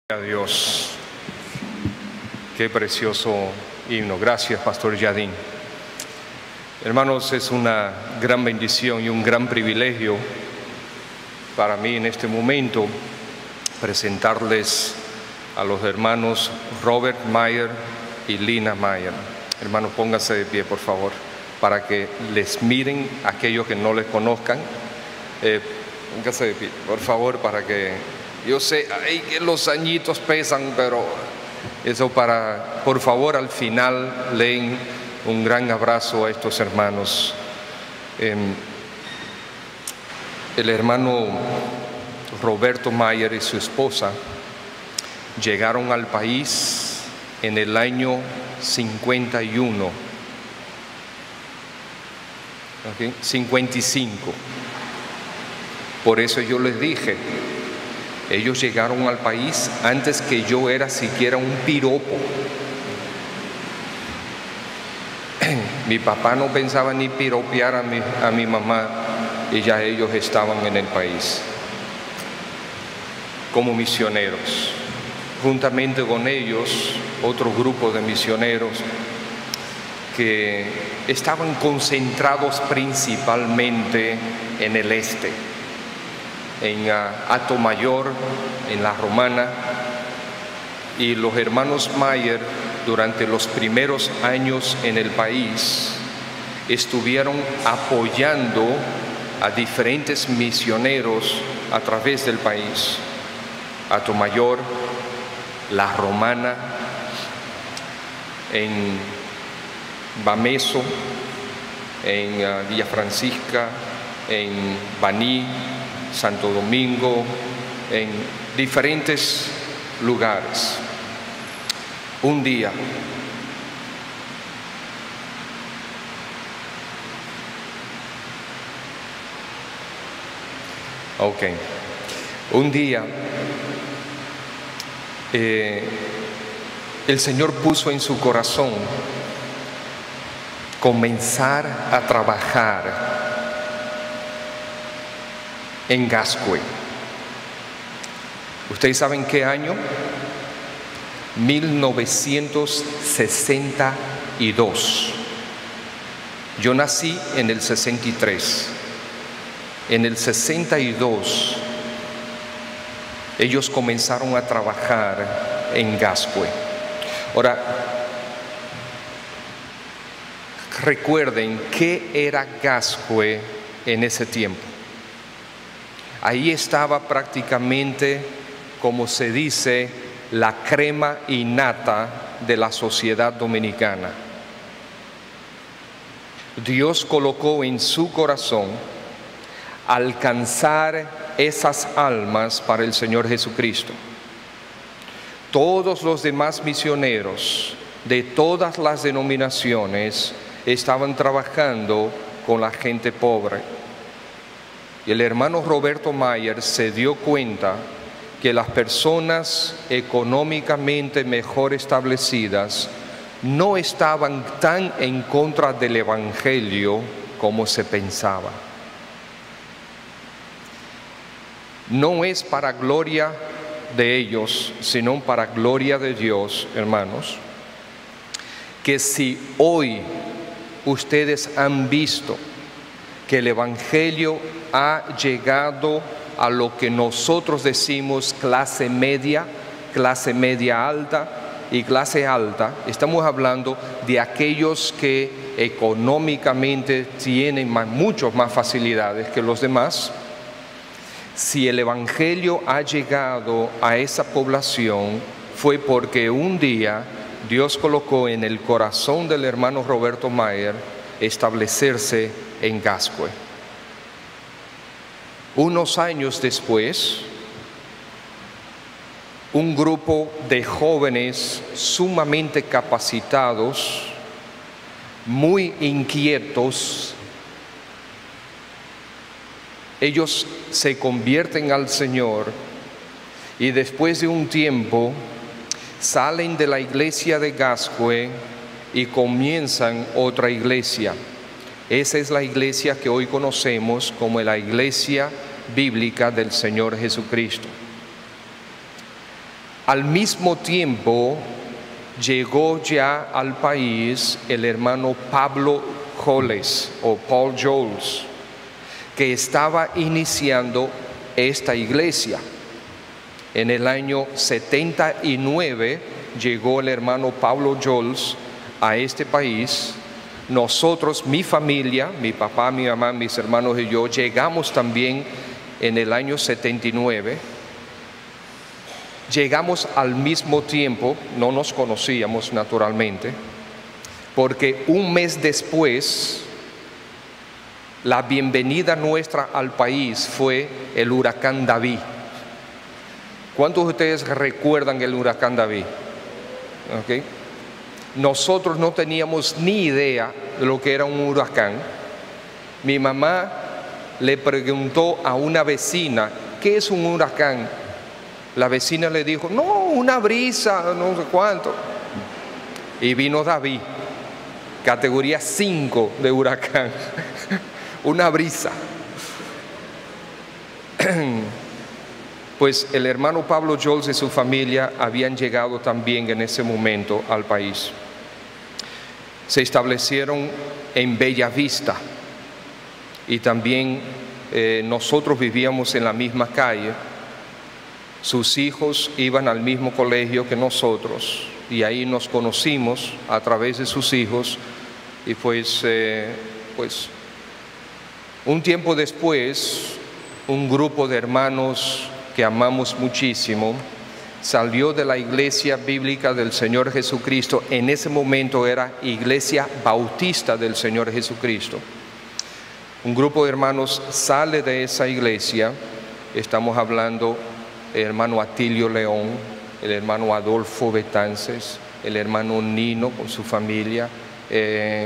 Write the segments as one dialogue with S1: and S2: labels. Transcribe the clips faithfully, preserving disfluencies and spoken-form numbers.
S1: A Dios, qué precioso himno. Gracias, Pastor Yadín. Hermanos, es una gran bendición y un gran privilegio para mí en este momento presentarles a los hermanos Robert Mayer y Lina Mayer. Hermanos, pónganse de pie, por favor, para que les miren aquellos que no les conozcan. Eh, pónganse de pie, por favor, para que... Yo sé ay, que los añitos pesan, pero eso para, por favor, al final leen un gran abrazo a estos hermanos. Eh, el hermano Roberto Mayer y su esposa llegaron al país en el año cincuenta y uno, ¿okay? cincuenta y cinco. Por eso yo les dije, ellos llegaron al país antes que yo era siquiera un piropo. Mi papá no pensaba ni piropear a mi, a mi mamá y ya ellos estaban en el país como misioneros. Juntamente con ellos, otro grupo de misioneros que estaban concentrados principalmente en el este, en uh, Atomayor, en la Romana, y los hermanos Mayer durante los primeros años en el país estuvieron apoyando a diferentes misioneros a través del país. Atomayor, la Romana, en Bameso, en uh, Villa Francisca, en Baní, Santo Domingo, en diferentes lugares. Un día, ok, un día eh, el Señor puso en su corazón comenzar a trabajar en Gascue. ¿Ustedes saben qué año? mil novecientos sesenta y dos. Yo nací en el sesenta y tres. En el sesenta y dos, ellos comenzaron a trabajar en Gascue. Ahora, recuerden qué era Gascue en ese tiempo. Ahí estaba prácticamente, como se dice, la crema innata de la sociedad dominicana. Dios colocó en su corazón alcanzar esas almas para el Señor Jesucristo. Todos los demás misioneros de todas las denominaciones estaban trabajando con la gente pobre. Y el hermano Roberto Mayer se dio cuenta que las personas económicamente mejor establecidas no estaban tan en contra del Evangelio como se pensaba. No es para gloria de ellos, sino para gloria de Dios, hermanos, que si hoy ustedes han visto que el Evangelio ha llegado a lo que nosotros decimos clase media, clase media alta y clase alta, estamos hablando de aquellos que económicamente tienen más, muchas más facilidades que los demás. Si el Evangelio ha llegado a esa población, fue porque un día Dios colocó en el corazón del hermano Roberto Mayer establecerse en Gascue. Unos años después, un grupo de jóvenes sumamente capacitados, muy inquietos, ellos se convierten al Señor y después de un tiempo salen de la iglesia de Gascue y comienzan otra iglesia. Esa es la iglesia que hoy conocemos como la iglesia bíblica del Señor Jesucristo. Al mismo tiempo llegó ya al país el hermano Pablo Joles o Paul Joles, que estaba iniciando esta iglesia. En el año setenta y nueve llegó el hermano Pablo Joles a este país. Nosotros, mi familia, mi papá, mi mamá, mis hermanos y yo, llegamos también en el año setenta y nueve. Llegamos al mismo tiempo, no nos conocíamos naturalmente, porque un mes después, la bienvenida nuestra al país fue el huracán David. ¿Cuántos de ustedes recuerdan el huracán David? ¿Okay? Nosotros no teníamos ni idea de lo que era un huracán. Mi mamá le preguntó a una vecina, ¿qué es un huracán? La vecina le dijo, no, una brisa, no sé cuánto. Y vino David, categoría cinco de huracán, una brisa. Pues el hermano Pablo Joles y su familia habían llegado también en ese momento al país. Se establecieron en Bella Vista y también eh, nosotros vivíamos en la misma calle. Sus hijos iban al mismo colegio que nosotros y ahí nos conocimos a través de sus hijos y pues, eh, pues un tiempo después un grupo de hermanos que amamos muchísimo salió de la iglesia bíblica del Señor Jesucristo. En ese momento era Iglesia Bautista del Señor Jesucristo. Un grupo de hermanos sale de esa iglesia. Estamos hablando el hermano Atilio León, el hermano Adolfo Betances, el hermano Nino con su familia, eh,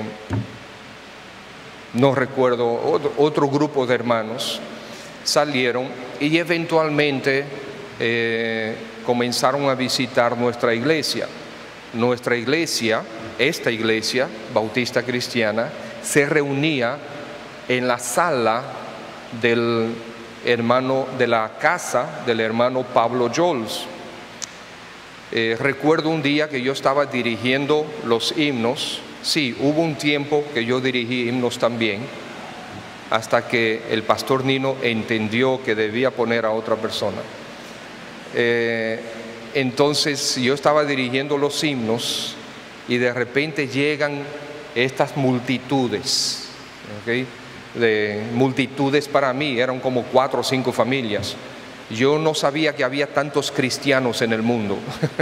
S1: no recuerdo, otro, otro grupo de hermanos salieron y eventualmente eh, comenzaron a visitar nuestra iglesia. Nuestra iglesia, esta iglesia bautista cristiana, se reunía en la sala del hermano, de la casa del hermano Pablo Joles. Eh, recuerdo un día que yo estaba dirigiendo los himnos. Sí, hubo un tiempo que yo dirigí himnos también, hasta que el pastor Nino entendió que debía poner a otra persona. Eh, entonces yo estaba dirigiendo los himnos y de repente llegan estas multitudes, ¿okay? De multitudes para mí, eran como cuatro o cinco familias. Yo no sabía que había tantos cristianos en el mundo.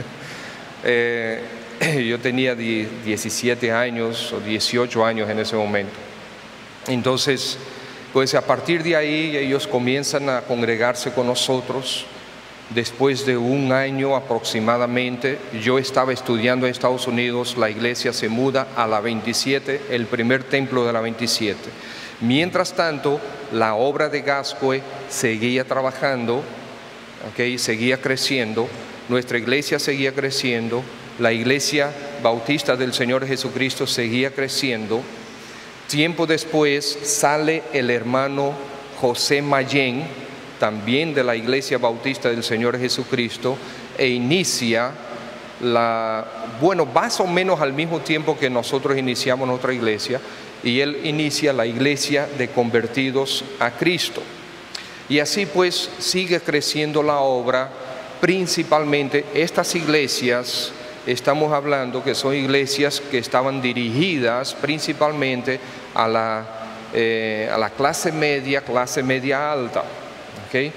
S1: eh, yo tenía diecisiete años o dieciocho años en ese momento. Entonces, pues a partir de ahí ellos comienzan a congregarse con nosotros. Después de un año aproximadamente, yo estaba estudiando en Estados Unidos, la iglesia se muda a la veintisiete, el primer templo de la veintisiete. Mientras tanto, la obra de Gascue seguía trabajando, ¿okay? Seguía creciendo, nuestra iglesia seguía creciendo, la iglesia bautista del Señor Jesucristo seguía creciendo. Tiempo después sale el hermano José Mayén, también de la iglesia bautista del Señor Jesucristo, e inicia la, bueno, más o menos al mismo tiempo que nosotros iniciamos nuestra iglesia, y él inicia la iglesia de convertidos a Cristo. Y así pues sigue creciendo la obra. Principalmente estas iglesias, estamos hablando que son iglesias que estaban dirigidas principalmente a la, eh, a la clase media, clase media alta, ¿okay?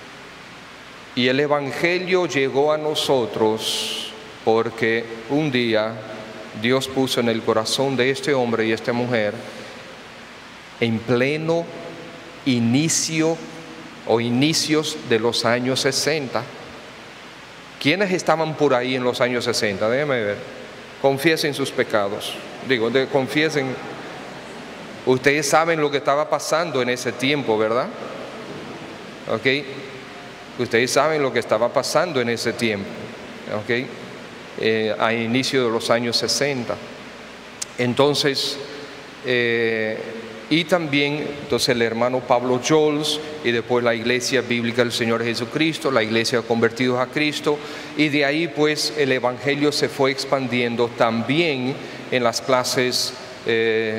S1: Y el evangelio llegó a nosotros porque un día Dios puso en el corazón de este hombre y esta mujer, en pleno inicio o inicios de los años sesenta. ¿Quiénes estaban por ahí en los años sesenta? Déjenme ver. Confiesen sus pecados. Digo, de, confiesen. Ustedes saben lo que estaba pasando en ese tiempo, ¿verdad? ¿Ok? Ustedes saben lo que estaba pasando en ese tiempo. ¿Ok? Eh, a inicio de los años sesenta. Entonces, eh, y también entonces el hermano Pablo Jols, y después la Iglesia Bíblica del Señor Jesucristo, la Iglesia Convertidos a Cristo, y de ahí pues el Evangelio se fue expandiendo también en las clases eh,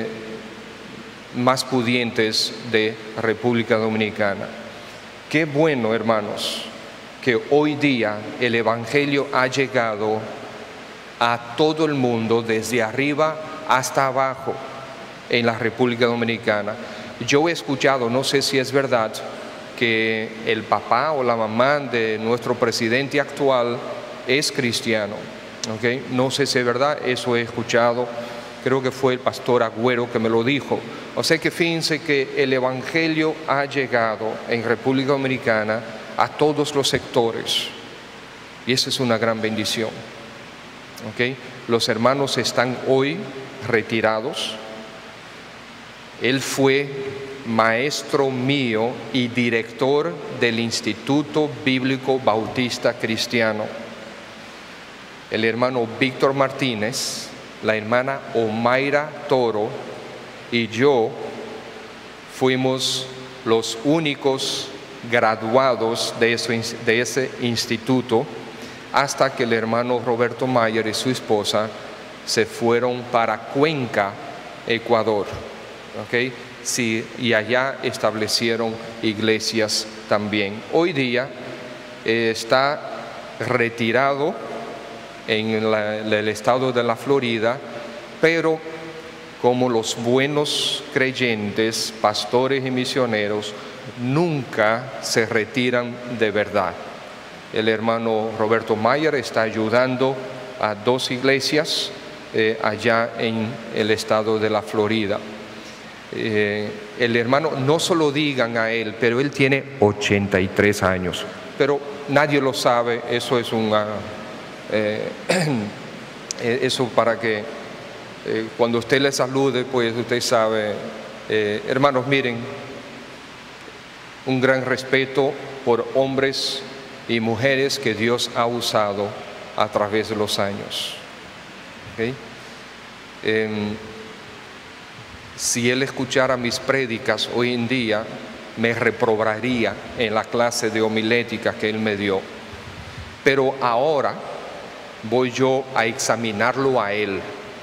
S1: más pudientes de República Dominicana. Qué bueno, hermanos, que hoy día el Evangelio ha llegado a todo el mundo, desde arriba hasta abajo, en la República Dominicana. Yo he escuchado, no sé si es verdad, que el papá o la mamá de nuestro presidente actual es cristiano. ¿Okay? No sé si es verdad, eso he escuchado. Creo que fue el pastor Agüero que me lo dijo. O sea que fíjense que el Evangelio ha llegado en República Dominicana a todos los sectores. Y esa es una gran bendición. ¿Okay? Los hermanos están hoy retirados. Él fue maestro mío y director del Instituto Bíblico Bautista Cristiano. El hermano Víctor Martínez, la hermana Omaira Toro y yo fuimos los únicos graduados de, eso, de ese instituto, hasta que el hermano Roberto Mayer y su esposa se fueron para Cuenca, Ecuador. ¿Okay? Sí, y allá establecieron iglesias también. Hoy día eh, está retirado en la, el estado de la Florida, pero como los buenos creyentes, pastores y misioneros, nunca se retiran de verdad. El hermano Roberto Mayer está ayudando a dos iglesias eh, allá en el estado de la Florida. Eh, el hermano, no se lo digan a él, pero él tiene ochenta y tres años, pero nadie lo sabe. Eso es una eh, eso para que eh, cuando usted le salude, pues usted sabe. Eh, hermanos, miren, un gran respeto por hombres y mujeres que Dios ha usado a través de los años. ¿Okay? Eh, Si él escuchara mis prédicas hoy en día, me reprobaría en la clase de homilética que él me dio. Pero ahora voy yo a examinarlo a él.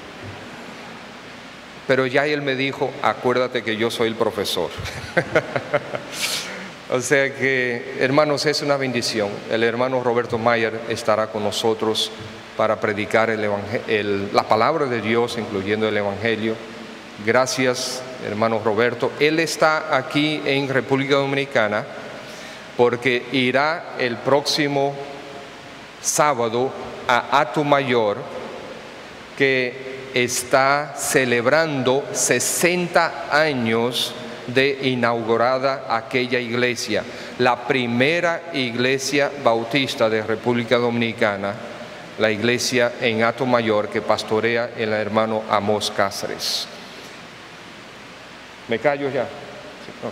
S1: Pero ya él me dijo, acuérdate que yo soy el profesor. O sea que, hermanos, es una bendición. El hermano Roberto Mayer estará con nosotros para predicar el el, la palabra de Dios, incluyendo el Evangelio. Gracias, hermano Roberto. Él está aquí en República Dominicana porque irá el próximo sábado a Atomayor, que está celebrando sesenta años de inaugurada aquella iglesia, la primera iglesia bautista de República Dominicana, la iglesia en Atomayor que pastorea el hermano Amós Cáceres. ¿Me callo ya? Sí, no.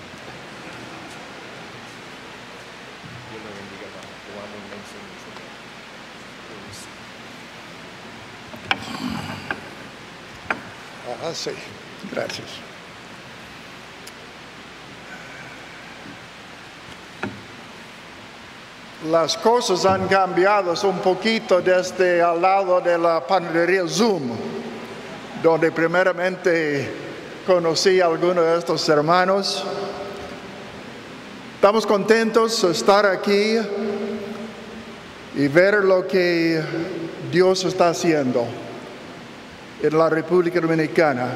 S2: Ah, sí, gracias. Las cosas han cambiado un poquito desde al lado de la panadería Zoom, donde primeramente conocí a algunos de estos hermanos. Estamos contentos de estar aquí y ver lo que Dios está haciendo en la República Dominicana.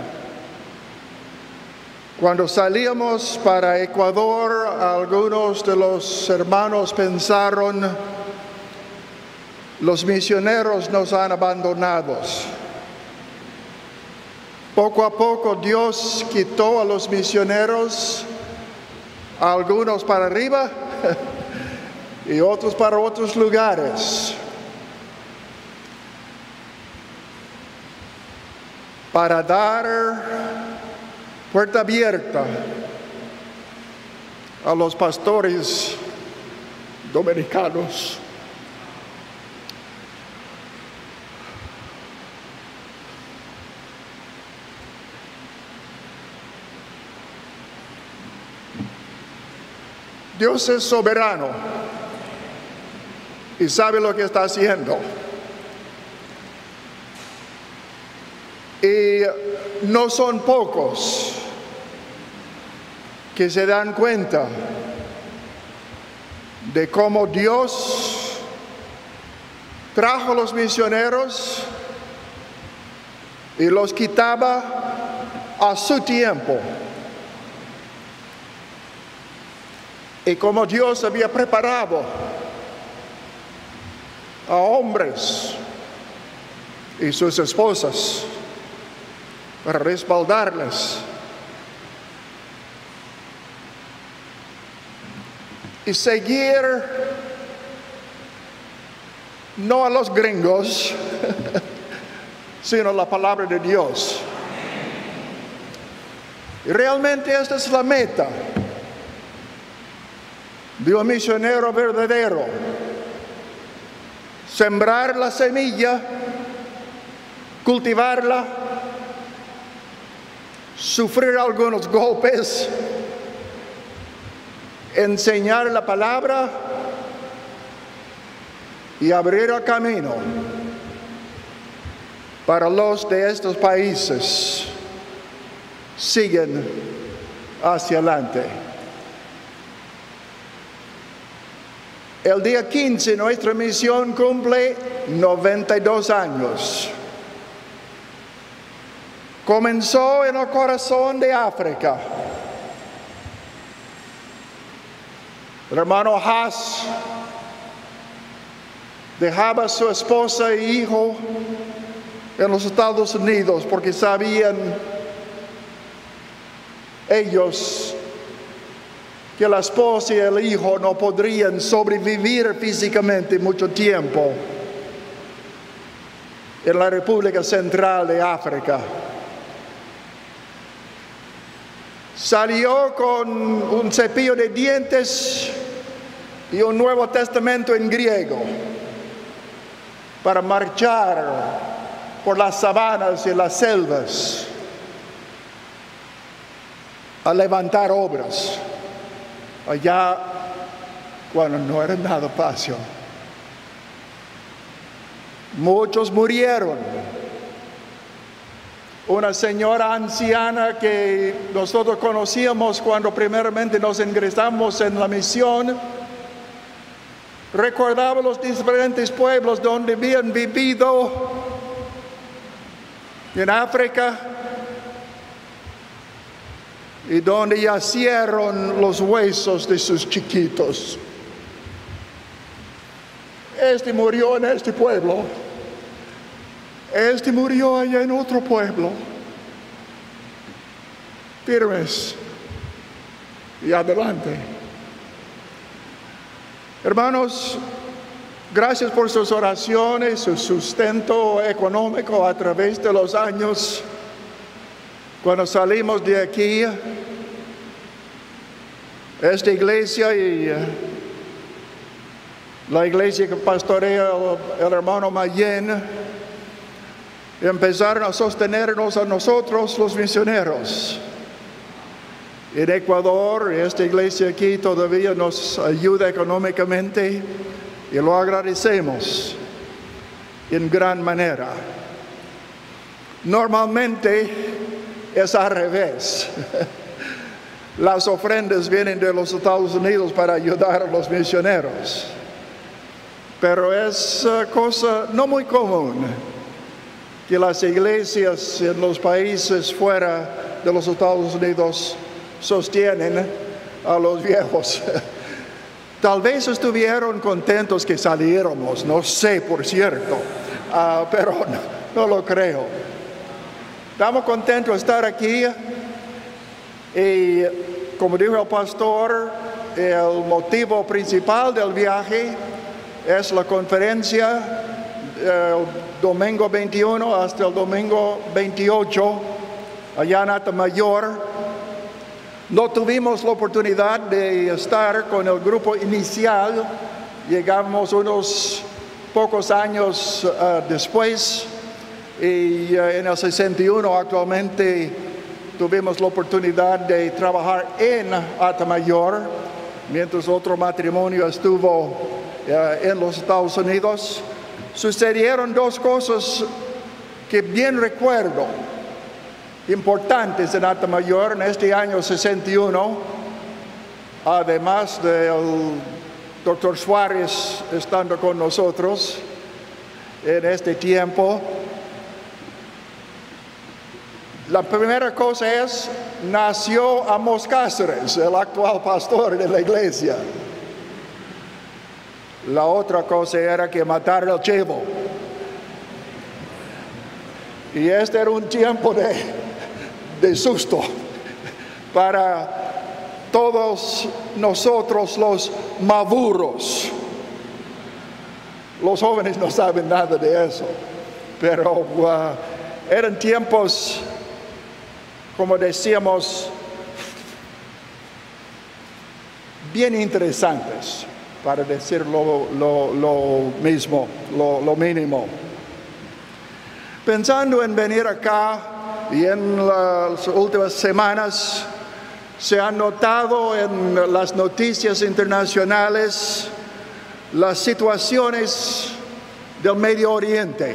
S2: Cuando salíamos para Ecuador, algunos de los hermanos pensaron, los misioneros nos han abandonado. Poco a poco Dios quitó a los misioneros, a algunos para arriba y otros para otros lugares, para dar puerta abierta a los pastores dominicanos. Dios es soberano y sabe lo que está haciendo. Y no son pocos que se dan cuenta de cómo Dios trajo a los misioneros y los quitaba a su tiempo. Y como Dios había preparado a hombres y sus esposas para respaldarles. Y seguir no a los gringos, sino la palabra de Dios. Y realmente esta es la meta de un misionero verdadero: sembrar la semilla, cultivarla, sufrir algunos golpes, enseñar la palabra y abrir el camino para los de estos países siguen hacia adelante. El día quince nuestra misión cumple noventa y dos años. Comenzó en el corazón de África. El hermano Haas dejaba a su esposa e hijo en los Estados Unidos porque sabían ellos que la esposa y el hijo no podrían sobrevivir físicamente mucho tiempo en la República Central de África. Salió con un cepillo de dientes y un Nuevo Testamento en griego para marchar por las sabanas y las selvas a levantar obras allá cuando no era nada fácil. Muchos murieron. Una señora anciana que nosotros conocíamos cuando primeramente nos ingresamos en la misión, recordaba los diferentes pueblos donde habían vivido en África y donde yacieron los huesos de sus chiquitos. Este murió en este pueblo. Este murió allá en otro pueblo. Firmes y adelante. Hermanos, gracias por sus oraciones, su sustento económico a través de los años. Cuando salimos de aquí, esta iglesia y uh, la iglesia que pastorea el, el hermano Mayen empezaron a sostenernos a nosotros los misioneros. En Ecuador, esta iglesia aquí todavía nos ayuda económicamente y lo agradecemos en gran manera. Normalmente es al revés. Las ofrendas vienen de los Estados Unidos para ayudar a los misioneros. Pero es uh, cosa no muy común que las iglesias en los países fuera de los Estados Unidos sostienen a los viejos. Tal vez estuvieron contentos que saliéramos, no sé, por cierto, uh, pero no, no lo creo. Estamos contentos de estar aquí y, como dijo el pastor, el motivo principal del viaje es la conferencia el domingo veintiuno hasta el domingo veintiocho allá en Atamayor. No tuvimos la oportunidad de estar con el grupo inicial, llegamos unos pocos años uh, después y uh, en el sesenta y uno actualmente tuvimos la oportunidad de trabajar en Atamayor mientras otro matrimonio estuvo uh, en los Estados Unidos, sucedieron dos cosas que bien recuerdo, importantes en Atamayor en este año sesenta y uno, además del doctor Suárez estando con nosotros en este tiempo. La primera cosa es, nació Amos Cáceres, el actual pastor de la iglesia. La otra cosa era que mataron al Chevo. Y este era un tiempo de, de susto para todos nosotros los maduros. Los jóvenes no saben nada de eso, pero uh, eran tiempos, como decíamos, bien interesantes, para decir lo, lo, lo mismo, lo, lo mínimo. Pensando en venir acá y en las últimas semanas, se han notado en las noticias internacionales las situaciones del Medio Oriente.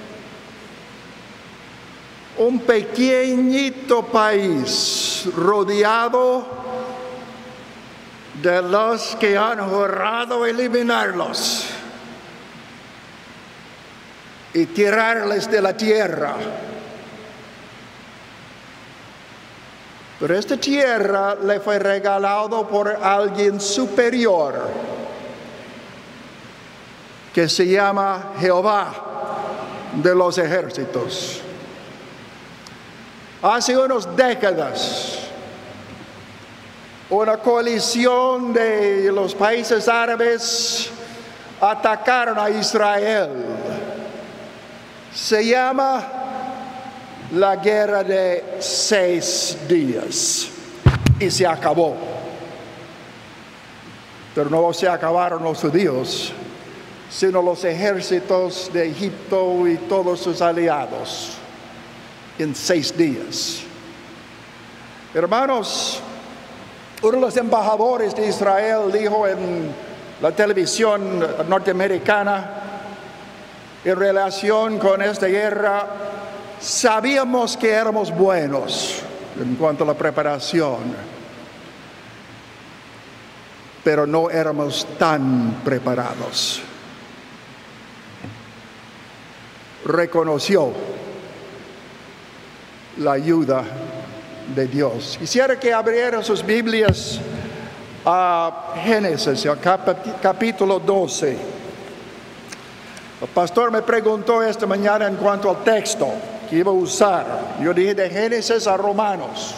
S2: Un pequeñito país rodeado de los que han jurado eliminarlos y tirarles de la tierra. Pero esta tierra le fue regalado por alguien superior, que se llama Jehová de los ejércitos. Hace unas décadas, una coalición de los países árabes atacaron a Israel. Se llama la guerra de seis días y se acabó. Pero no se acabaron los judíos, sino los ejércitos de Egipto y todos sus aliados en seis días. Hermanos, uno de los embajadores de Israel dijo en la televisión norteamericana, en relación con esta guerra, sabíamos que éramos buenos en cuanto a la preparación, pero no éramos tan preparados. Reconoció la ayuda de Dios. Quisiera que abrieran sus Biblias a Génesis, al capítulo doce. El pastor me preguntó esta mañana en cuanto al texto que iba a usar. Yo dije de Génesis a Romanos.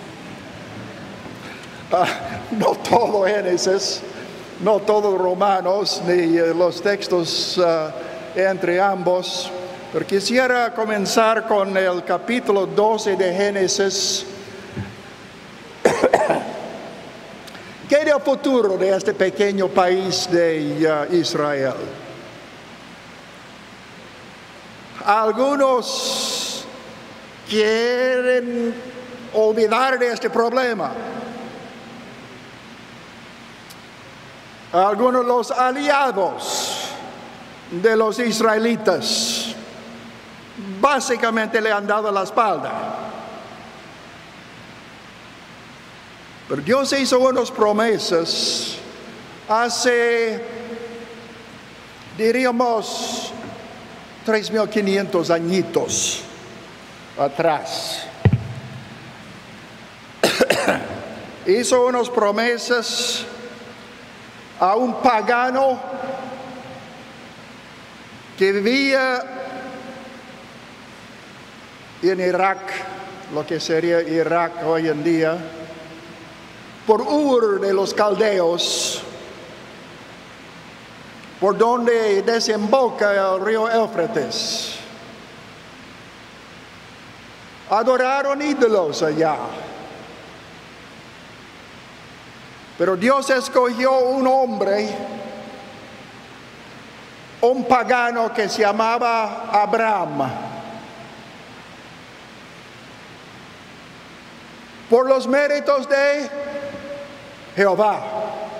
S2: Uh, no todo Génesis, no todo Romanos, ni uh, los textos uh, entre ambos. Pero quisiera comenzar con el capítulo doce de Génesis. ¿Qué era el futuro de este pequeño país de uh, Israel? Algunos quieren olvidar de este problema. Algunos de los aliados de los israelitas básicamente le han dado la espalda. Pero Dios hizo unas promesas hace, diríamos, tres mil quinientos añitos atrás. Hizo unas promesas a un pagano que vivía en Irak, lo que sería Irak hoy en día, por Ur de los Caldeos, por donde desemboca el río Éufrates. Adoraron ídolos allá. Pero Dios escogió un hombre, un pagano que se llamaba Abraham. Por los méritos de Jehová,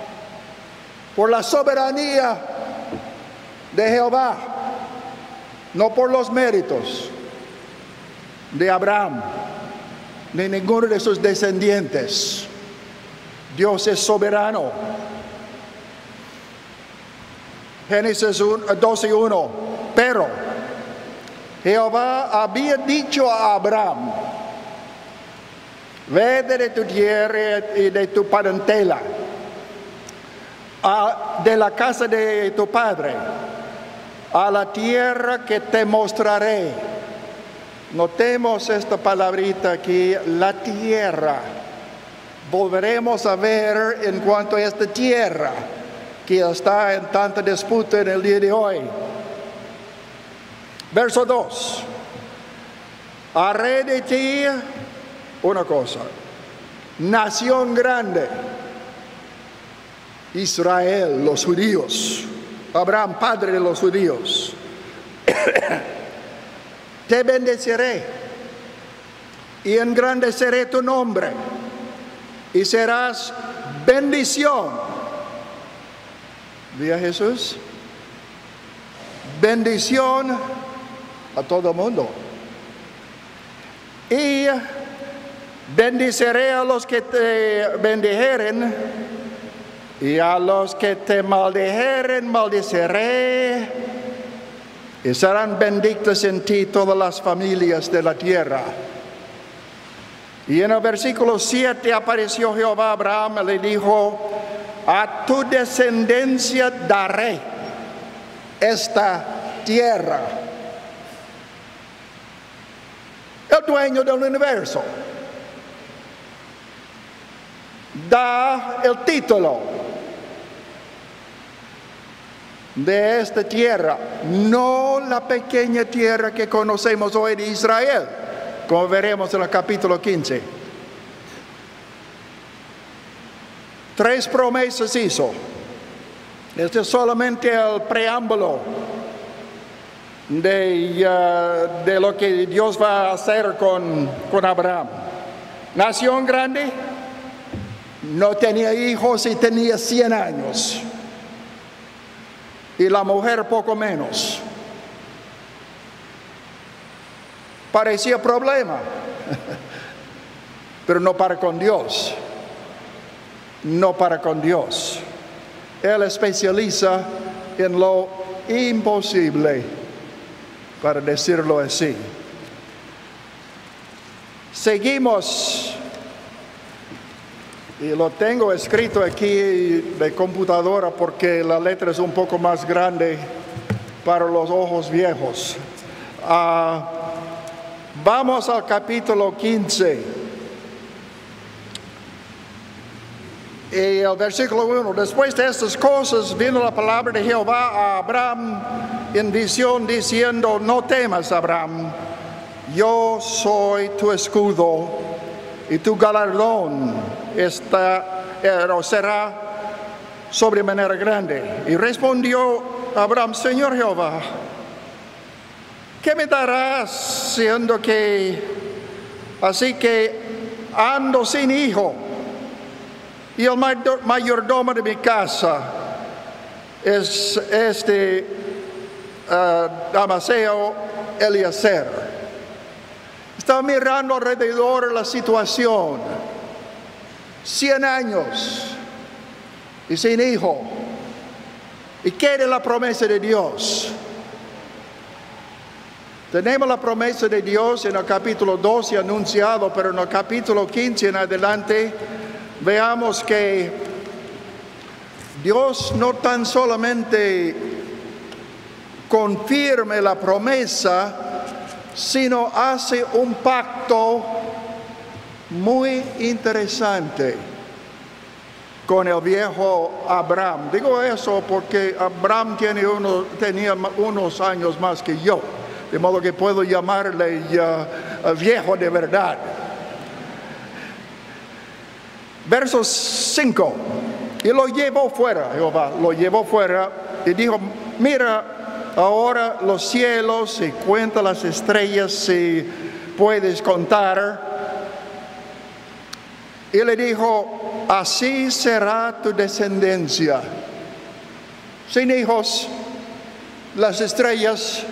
S2: por la soberanía de Jehová, no por los méritos de Abraham ni ninguno de sus descendientes. Dios es soberano. Génesis doce uno. Pero Jehová había dicho a Abraham: vete de tu tierra y de tu parentela, a, de la casa de tu padre, a la tierra que te mostraré. Notemos esta palabrita aquí, la tierra. Volveremos a ver en cuanto a esta tierra que está en tanta disputa en el día de hoy. Verso dos. Haré de ti una cosa, nación grande, Israel, los judíos, Abraham, padre de los judíos. Te bendeciré y engrandeceré tu nombre y serás bendición. ¿Vio Jesús? Bendición a todo el mundo. Y bendeciré a los que te bendijeren, y a los que te maldijeren, maldeciré, y serán benditas en ti todas las familias de la tierra. Y en el versículo siete apareció Jehová a Abraham y le dijo: a tu descendencia daré esta tierra. El dueño del universo da el título de esta tierra, no la pequeña tierra que conocemos hoy de Israel, como veremos en el capítulo quince. Tres promesas hizo. Este es solamente el preámbulo de, uh, de lo que Dios va a hacer con, con Abraham. Nación grande, no tenía hijos y tenía cien años. Y la mujer poco menos. Parecía problema, pero no para con Dios. No para con Dios. Él especializa en lo imposible, para decirlo así. Seguimos, y lo tengo escrito aquí de computadora porque la letra es un poco más grande para los ojos viejos. Uh, vamos al capítulo quince. Y el versículo uno. Después de estas cosas vino la palabra de Jehová a Abraham en visión diciendo: no temas, Abraham, yo soy tu escudo y tu galardón está, eh, será sobremanera grande. Y respondió Abraham: Señor Jehová, ¿qué me darás siendo que así que ando sin hijo? Y el mayordomo de mi casa es este uh, Amaseo Eliezer. Estaba mirando alrededor la situación. Cien años y sin hijo. ¿Y qué de la promesa de Dios? Tenemos la promesa de Dios en el capítulo doce anunciado, pero en el capítulo quince en adelante veamos que Dios no tan solamente confirma la promesa, sino hace un pacto muy interesante con el viejo Abraham. Digo eso porque Abraham tiene uno, tenía unos años más que yo, de modo que puedo llamarle uh, viejo de verdad. Verso cinco. Y lo llevó fuera, Jehová, lo llevó fuera y dijo: mira ahora los cielos y cuenta las estrellas si puedes contar. Y le dijo: así será tu descendencia. sin hijos, las estrellas.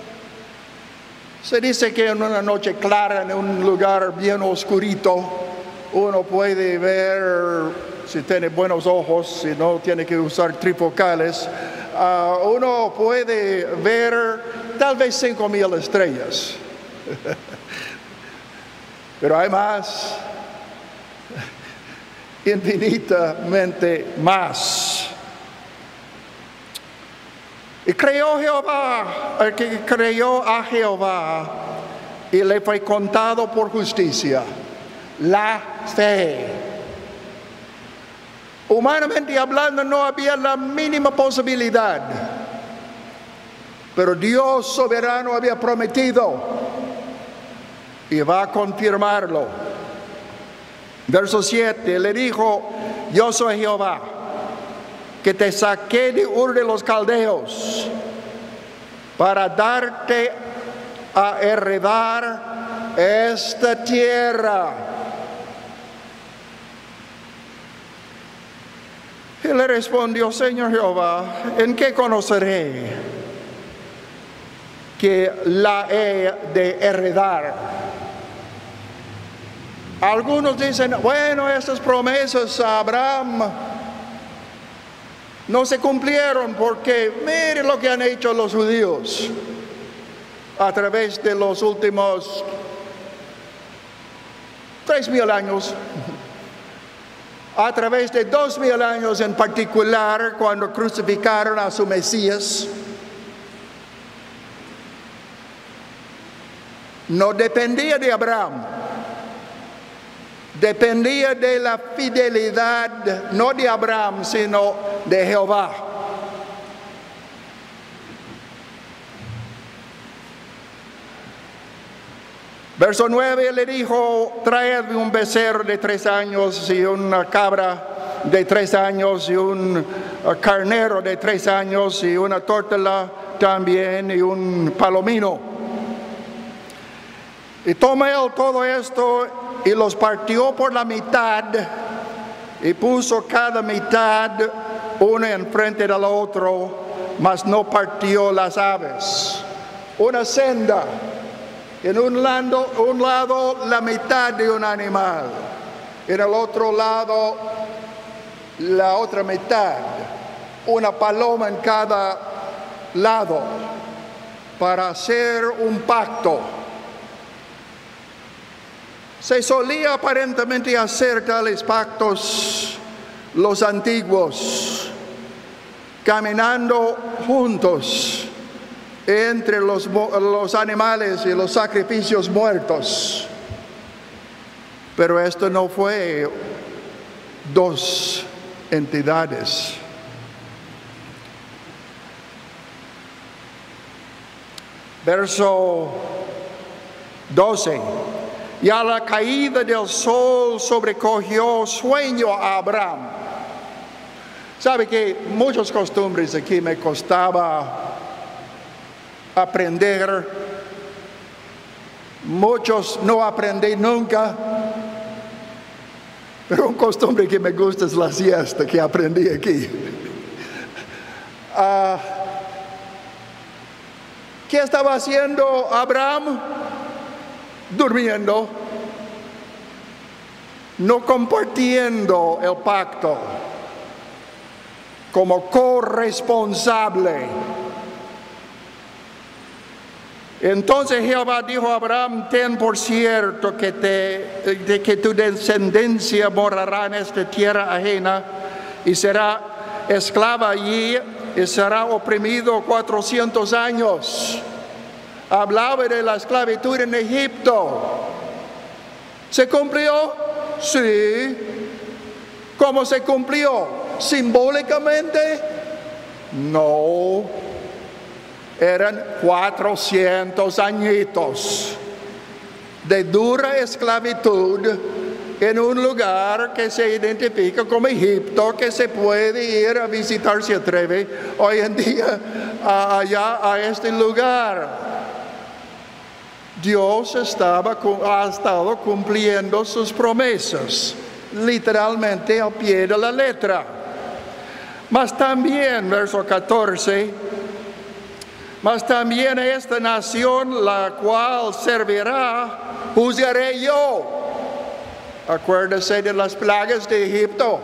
S2: Se dice que en una noche clara, en un lugar bien oscurito, uno puede ver, si tiene buenos ojos, si no tiene que usar trifocales, uh, uno puede ver tal vez cinco mil estrellas. Pero hay más, infinitamente más. Y creyó Jehová, el que creyó a Jehová, y le fue contado por justicia. La fe. Humanamente hablando, no había la mínima posibilidad. Pero Dios soberano había prometido y va a confirmarlo. Verso siete, le dijo: yo soy Jehová, que te saqué de Ur de los Caldeos para darte a heredar esta tierra. Y le respondió: Señor Jehová, ¿en qué conoceré que la he de heredar? Algunos dicen: bueno, estas promesas a Abraham no se cumplieron porque mire lo que han hecho los judíos a través de los últimos tres mil años, a través de dos mil años en particular, cuando crucificaron a su Mesías. No dependía de Abraham, dependía de la fidelidad, no de Abraham, sino de Jehová. Verso nueve, le dijo: traedme un becerro de tres años y una cabra de tres años y un carnero de tres años y una tórtola también y un palomino. Y tomó él todo esto y los partió por la mitad y puso cada mitad una enfrente del otro, mas no partió las aves. Una senda, en un lado, un lado la mitad de un animal, en el otro lado la otra mitad, una paloma en cada lado, para hacer un pacto. Se solía aparentemente hacer tales pactos los antiguos, caminando juntos entre los, los animales y los sacrificios muertos. Pero esto no fue dos entidades. Verso doce. Y a la caída del sol sobrecogió sueño a Abraham. Sabe que muchas costumbres aquí me costaba aprender. Muchos no aprendí nunca. Pero una costumbre que me gusta es la siesta que aprendí aquí. Uh, ¿Qué estaba haciendo Abraham? Durmiendo, no compartiendo el pacto como corresponsable. Entonces Jehová dijo a Abraham: ten por cierto que, te, de que tu descendencia morará en esta tierra ajena y será esclava allí y será oprimido cuatrocientos años. Hablaba de la esclavitud en Egipto. ¿Se cumplió? Sí. ¿Cómo se cumplió? ¿Simbólicamente? No. Eran cuatrocientos añitos de dura esclavitud en un lugar que se identifica como Egipto, que se puede ir a visitar, si atreve hoy en día allá a este lugar. Dios estaba, ha estado cumpliendo sus promesas, literalmente al pie de la letra. Mas también, verso catorce, mas también esta nación la cual servirá, juzgaré yo. Acuérdese de las plagas de Egipto.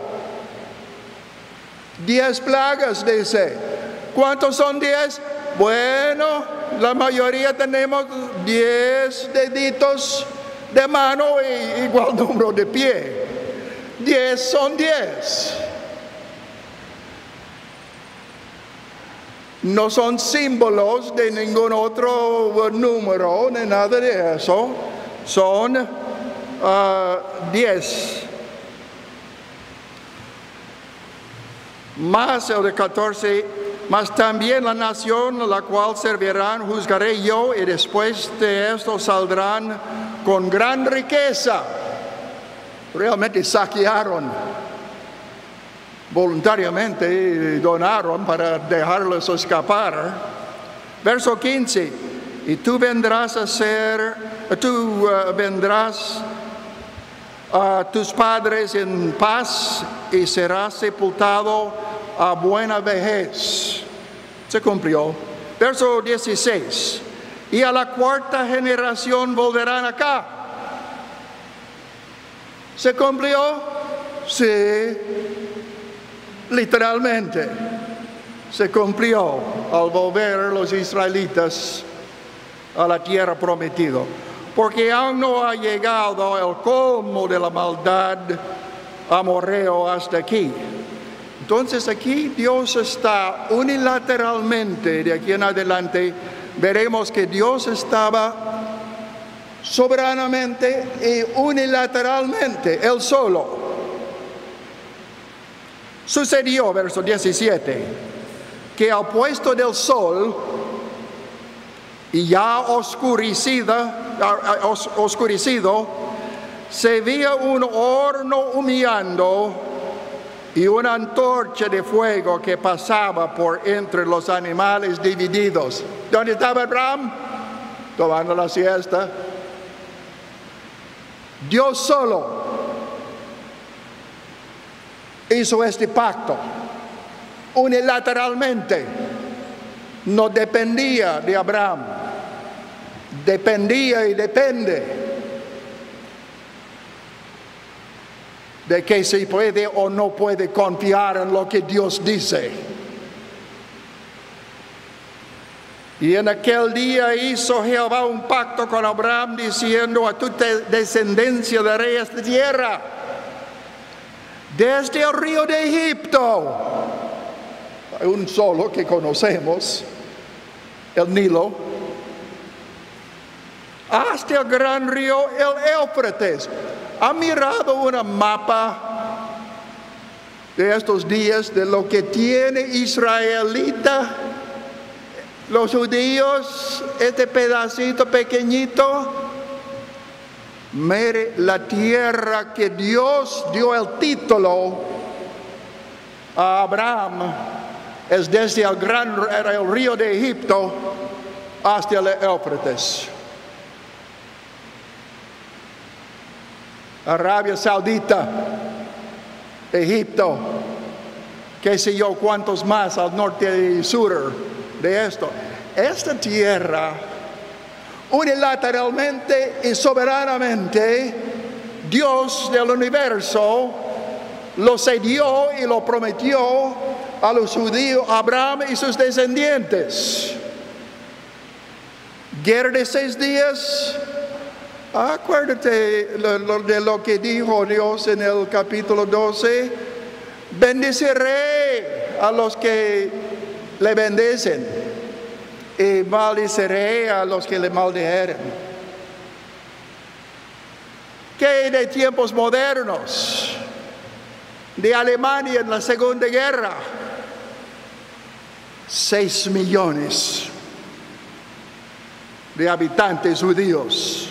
S2: Diez plagas, dice. ¿Cuántos son diez? Bueno, la mayoría tenemos diez deditos de mano y igual número de pie. Diez son diez. No son símbolos de ningún otro número, ni nada de eso. Son uh, diez. Más el de catorce, mas también la nación a la cual servirán juzgaré yo, y después de esto saldrán con gran riqueza. Realmente saquearon voluntariamente y donaron para dejarlos escapar. Verso quince, y tú vendrás a ser, tú uh, vendrás a tus padres en paz y serás sepultado a buena vejez. Se cumplió. Verso dieciséis, y a la cuarta generación volverán acá. ¿Se cumplió? Sí. Literalmente se cumplió al volver los israelitas a la tierra prometida, porque aún no ha llegado el colmo de la maldad amorreo hasta aquí. Entonces aquí Dios está unilateralmente, de aquí en adelante veremos que Dios estaba soberanamente y unilateralmente, Él solo. Sucedió, verso diecisiete, que al puesto del sol y ya oscurecida, os, oscurecido, se veía un horno humeando y una antorcha de fuego que pasaba por entre los animales divididos. ¿Dónde estaba Abraham? Tomando la siesta. Dios solo hizo este pacto unilateralmente. No dependía de Abraham, dependía y depende de que se puede o no puede confiar en lo que Dios dice. Y en aquel día hizo Jehová un pacto con Abraham diciendo: a tu descendencia daré esta tierra, desde el río de Egipto, hay un solo que conocemos, el Nilo, hasta el gran río, el Éufrates. ¿Ha mirado una mapa de estos días de lo que tiene israelita, los judíos, este pedacito pequeñito? Mire la tierra que Dios dio el título a Abraham, es desde el gran el río de Egipto hasta el Éufrates. Arabia Saudita, Egipto, qué sé yo cuántos más al norte y sur de esto. Esta tierra, unilateralmente y soberanamente, Dios del universo lo cedió y lo prometió a los judíos, a Abraham y sus descendientes. Guerra de seis días. Acuérdate de lo que dijo Dios en el capítulo doce. Bendeciré a los que le bendicen y maldeciré a los que le maldijeren. ¿Qué de tiempos modernos? De Alemania en la Segunda Guerra. Seis millones de habitantes judíos.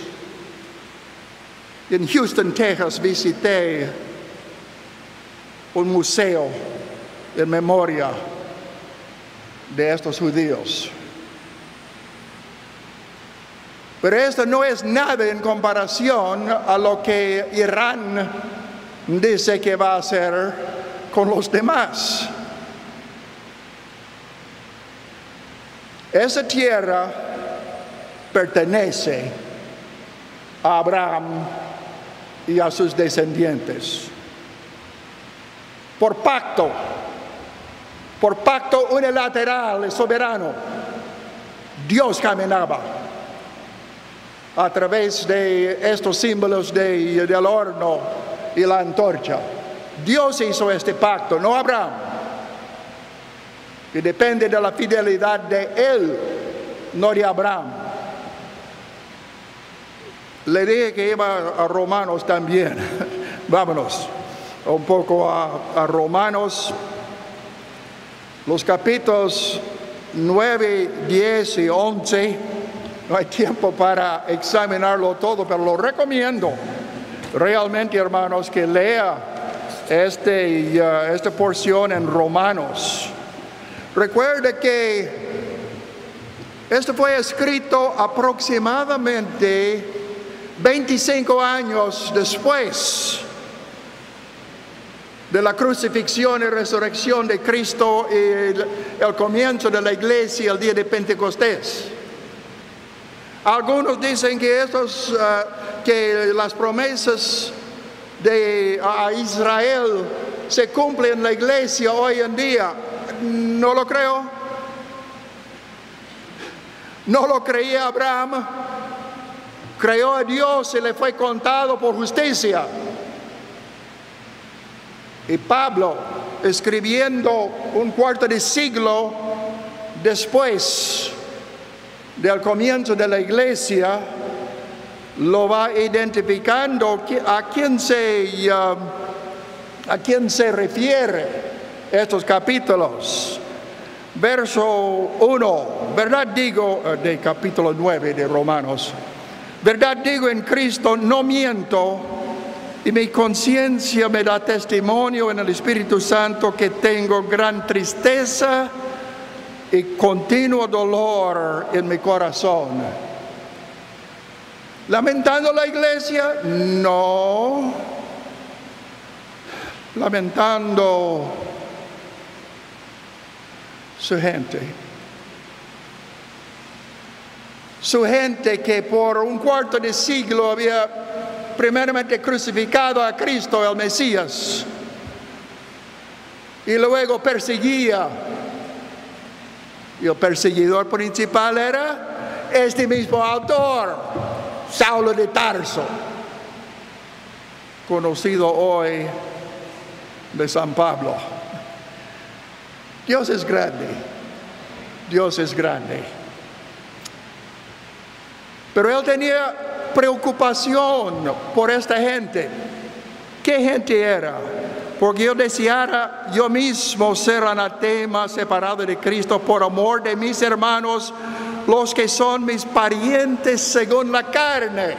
S2: En Houston, Texas, visité un museo en memoria de estos judíos. Pero esto no es nada en comparación a lo que Irán dice que va a hacer con los demás. Esa tierra pertenece a Abraham y a sus descendientes. Por pacto, por pacto unilateral y soberano, Dios caminaba a través de estos símbolos de, del horno y la antorcha. Dios hizo este pacto, no Abraham. Y depende de la fidelidad de él, no de Abraham. Le dije que iba a Romanos también. Vámonos un poco a, a Romanos. Los capítulos nueve, diez y once. No hay tiempo para examinarlo todo, pero lo recomiendo realmente, hermanos, que lea este, uh, esta porción en Romanos. Recuerde que esto fue escrito aproximadamente veinticinco años después de la crucifixión y resurrección de Cristo y el, el comienzo de la iglesia el día de Pentecostés. Algunos dicen que, estos, uh, que las promesas de a Israel se cumplen en la iglesia hoy en día. No lo creo. No lo creía Abraham. Creyó a Dios y le fue contado por justicia. Y Pablo, escribiendo un cuarto de siglo después del comienzo de la iglesia, lo va identificando a quién se, uh, a quién se refiere estos capítulos. Verso uno, verdad digo, uh, de capítulo nueve de Romanos, verdad digo en Cristo, no miento, y mi conciencia me da testimonio en el Espíritu Santo que tengo gran tristeza y continuo dolor en mi corazón. ¿Lamentando la iglesia? No. Lamentando su gente. Su gente que por un cuarto de siglo había primeramente crucificado a Cristo, el Mesías, y luego perseguía. Y el perseguidor principal era este mismo autor, Saulo de Tarso, conocido hoy de San Pablo. Dios es grande, Dios es grande. Pero él tenía preocupación por esta gente. ¿Qué gente era? Porque yo deseara yo mismo ser anatema, separado de Cristo, por amor de mis hermanos, los que son mis parientes según la carne.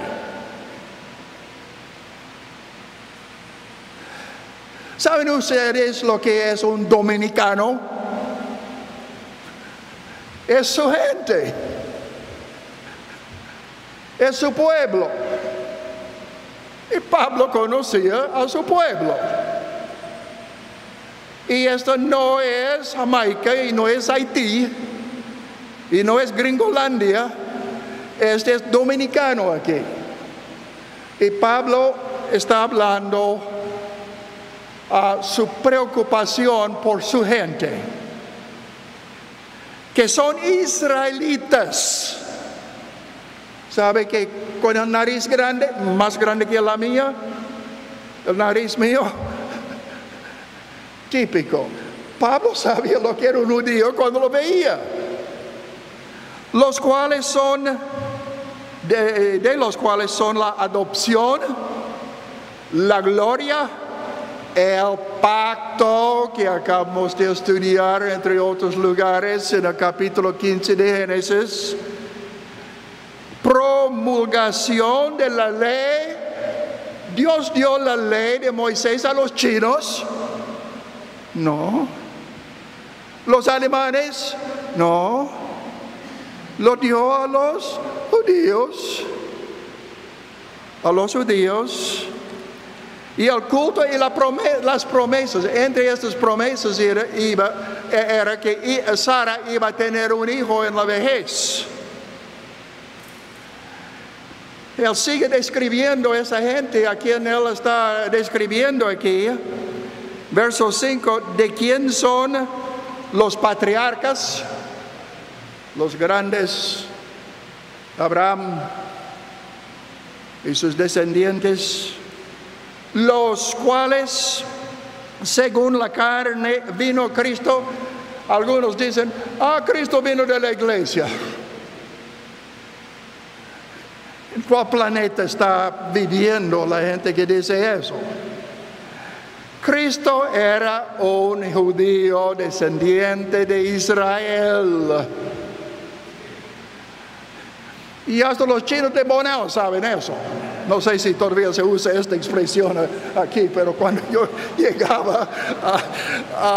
S2: ¿Saben ustedes lo que es un dominicano? Es su gente. Es su pueblo. Y Pablo conocía a su pueblo. Y esto no es Jamaica y no es Haití y no es Gringolandia. Este es dominicano aquí. Y Pablo está hablando a su preocupación por su gente, que son israelitas. ¿Sabe que con el nariz grande, más grande que la mía, el nariz mío? Típico. Pablo sabía lo que era un judío cuando lo veía. Los cuales son, de, de los cuales son la adopción, la gloria, el pacto que acabamos de estudiar, entre otros lugares, en el capítulo quince de Génesis, promulgación de la ley. Dios dio la ley de Moisés a los chinos. No. Los alemanes, no. Lo dio a los judíos. A los judíos. Y el culto y la promesa, las promesas, entre estas promesas era, iba, era que Sara iba a tener un hijo en la vejez. Él sigue describiendo a esa gente a quien él está describiendo aquí. Verso cinco, ¿de quién son los patriarcas? Los grandes, Abraham y sus descendientes, los cuales, según la carne, vino Cristo. Algunos dicen, ah, Cristo vino de la iglesia. ¿En cuál planeta está viviendo la gente que dice eso? Cristo era un judío descendiente de Israel. Y hasta los chinos de Bonao saben eso. No sé si todavía se usa esta expresión aquí, pero cuando yo llegaba a, a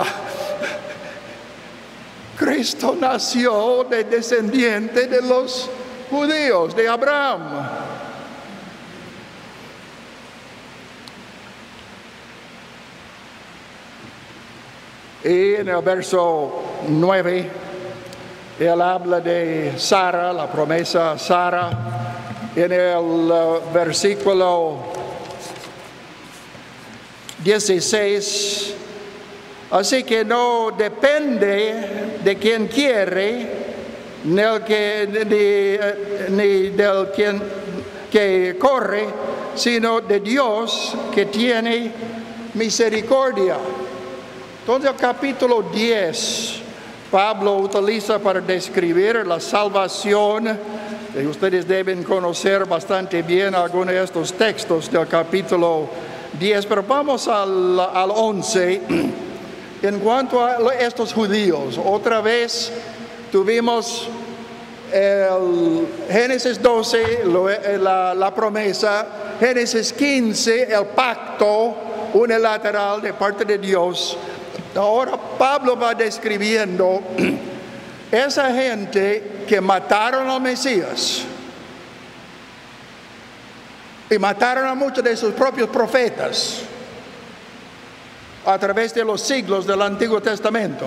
S2: Cristo nació de descendiente de los judíos, de Abraham. Y en el verso nueve, él habla de Sara, la promesa a Sara. En el uh, versículo dieciséis, así que no depende de quien quiere, ni, el que, ni, ni del quien que corre, sino de Dios que tiene misericordia. Entonces el capítulo diez, Pablo utiliza para describir la salvación. Y ustedes deben conocer bastante bien algunos de estos textos del capítulo diez, pero vamos al, al once. En cuanto a estos judíos, otra vez tuvimos el Génesis doce, la, la promesa, Génesis quince, el pacto unilateral de parte de Dios. Ahora Pablo va describiendo esa gente que mataron al Mesías y mataron a muchos de sus propios profetas a través de los siglos del Antiguo Testamento.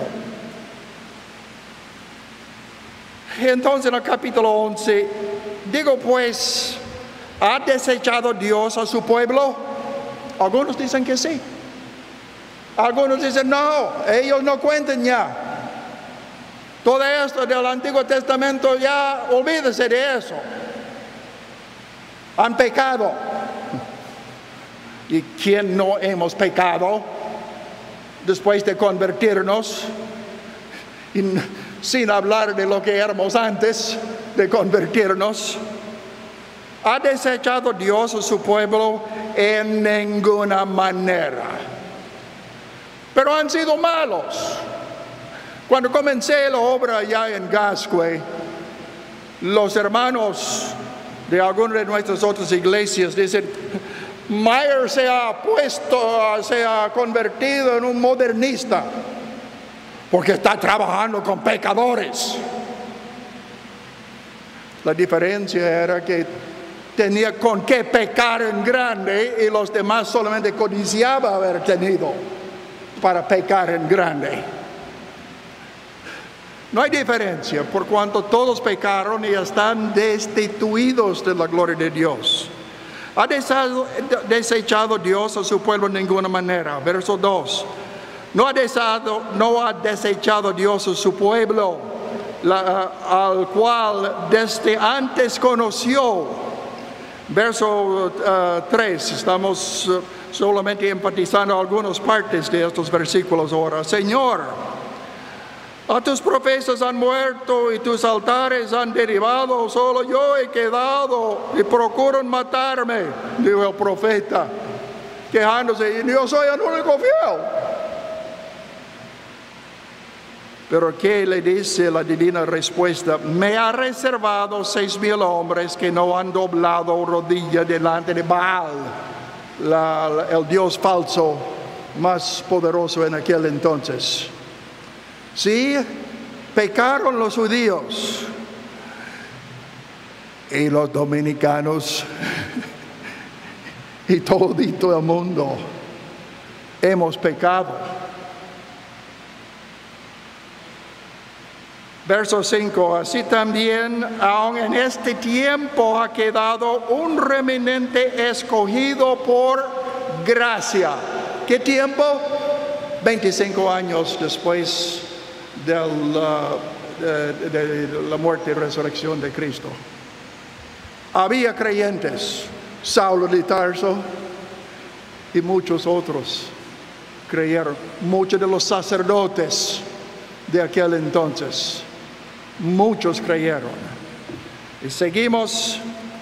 S2: Entonces en el capítulo once, digo pues, ¿ha desechado Dios a su pueblo? Algunos dicen que sí. Algunos dicen no, ellos no cuentan ya. Todo esto del Antiguo Testamento ya, olvídese de eso. Han pecado. ¿Y quién no hemos pecado después de convertirnos? Y sin hablar de lo que éramos antes de convertirnos. ¿Ha desechado Dios a su pueblo? En ninguna manera. Pero han sido malos. Cuando comencé la obra allá en Gascue, los hermanos de algunas de nuestras otras iglesias dicen, Meyer se ha puesto, se ha convertido en un modernista, porque está trabajando con pecadores. La diferencia era que tenía con qué pecar en grande y los demás solamente codiciaba haber tenido para pecar en grande. No hay diferencia, por cuanto todos pecaron y están destituidos de la gloria de Dios. ¿Ha desechado, desechado Dios a su pueblo en ninguna manera? Verso dos. No ha desechado, no ha desechado Dios a su pueblo, la, al cual desde antes conoció. Verso uh, tres. Estamos uh, solamente enfatizando algunas partes de estos versículos ahora. Señor, a tus profetas han muerto y tus altares han derribado, solo yo he quedado y procuran matarme, dijo el profeta, quejándose, y yo soy el único fiel. Pero ¿qué le dice la divina respuesta? Me ha reservado seis mil hombres que no han doblado rodilla delante de Baal, la, la, el dios falso más poderoso en aquel entonces. Sí, pecaron los judíos y los dominicanos y todito el mundo hemos pecado. Verso cinco, así también, aun en este tiempo ha quedado un remanente escogido por gracia. ¿Qué tiempo? veinticinco años después de la, de, de la muerte y resurrección de Cristo. Había creyentes, Saulo de Tarso y muchos otros creyeron. Muchos de los sacerdotes de aquel entonces, muchos creyeron. Y seguimos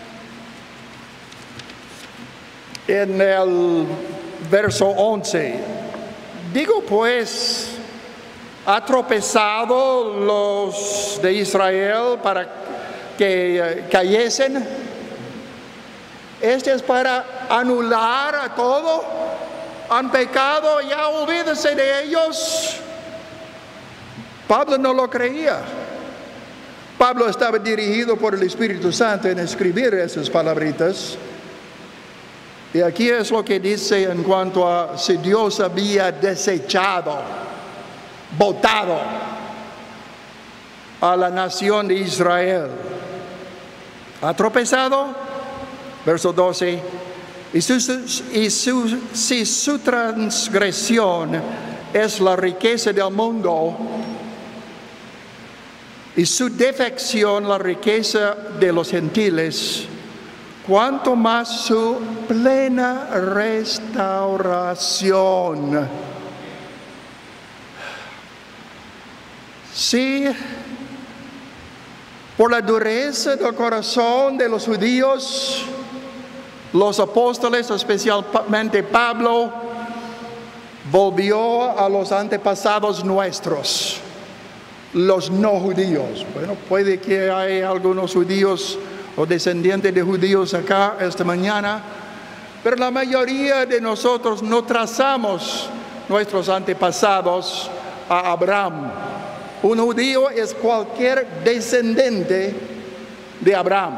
S2: en el verso once. Digo pues, ¿ha tropezado los de Israel para que uh, cayesen? Este es para anular a todo. Han pecado, ya olvídese de ellos. Pablo no lo creía. Pablo estaba dirigido por el Espíritu Santo en escribir esas palabritas. Y aquí es lo que dice en cuanto a si Dios había desechado, botado a la nación de Israel. ¿Ha tropezado? Verso doce. Y, su, y su, si su transgresión es la riqueza del mundo y su defección la riqueza de los gentiles, cuanto más su plena restauración. Sí, por la dureza del corazón de los judíos, los apóstoles, especialmente Pablo, volvió a los antepasados nuestros, los no judíos. Bueno, puede que haya algunos judíos o descendientes de judíos acá esta mañana, pero la mayoría de nosotros no trazamos nuestros antepasados a Abraham. Un judío es cualquier descendiente de Abraham.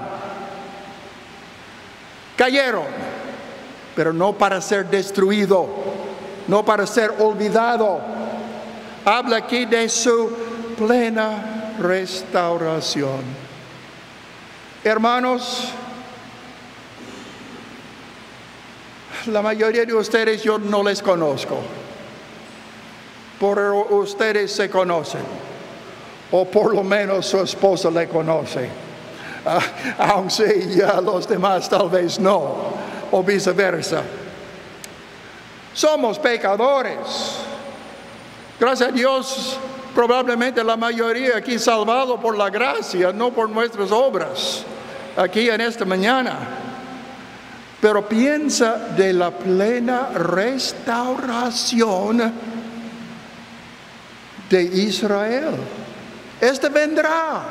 S2: Cayeron, pero no para ser destruido, no para ser olvidado. Habla aquí de su plena restauración. Hermanos, la mayoría de ustedes yo no les conozco, pero ustedes se conocen, o por lo menos su esposa le conoce, uh, aunque ya los demás tal vez no, o viceversa. Somos pecadores. Gracias a Dios, probablemente la mayoría aquí salvado por la gracia, no por nuestras obras, aquí en esta mañana. Pero piensa de la plena restauración de Israel. Este vendrá.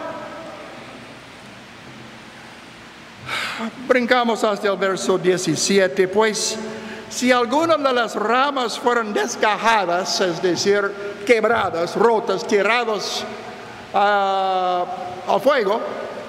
S2: Brincamos hasta el verso diecisiete. Pues si algunas de las ramas fueron desgajadas, es decir, quebradas, rotas, tiradas uh, al fuego,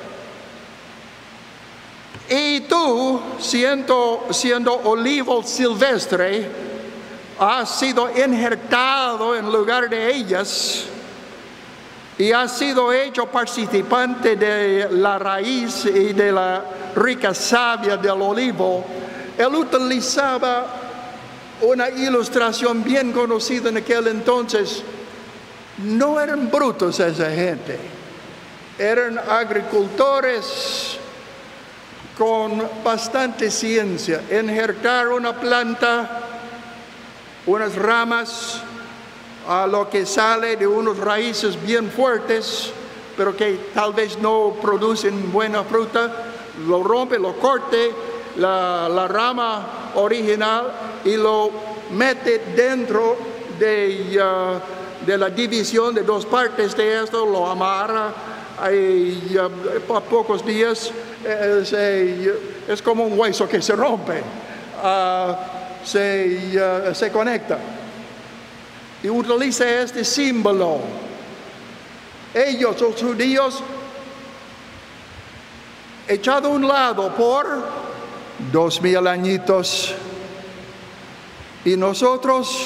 S2: y tú, siendo, siendo olivo silvestre, has sido injertado en lugar de ellas y has sido hecho participante de la raíz y de la rica savia del olivo. Él utilizaba una ilustración bien conocida en aquel entonces. No eran brutos esa gente, eran agricultores con bastante ciencia. Injertar una planta, unas ramas, a lo que sale de unas raíces bien fuertes, pero que tal vez no producen buena fruta, lo rompe, lo corte, la, la rama original, y lo mete dentro de, uh, de la división de dos partes de esto, lo amarra, y uh, a pocos días es, uh, es como un hueso que se rompe, uh, se, uh, se conecta. Y utiliza este símbolo. Ellos, los judíos, echado a un lado por dos mil añitos, y nosotros,